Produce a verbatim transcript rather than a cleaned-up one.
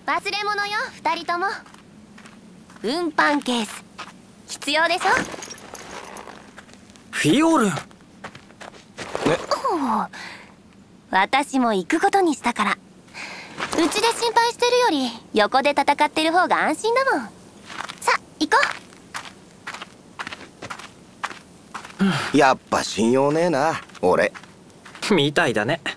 忘れ物よ、二人とも。運搬ケース必要でしょ。 フィオルン。 おお、私も行くことにしたから。うちで心配してるより横で戦ってる方が安心だもん。さあ行こう。やっぱ信用ねえな俺。 みたいだね。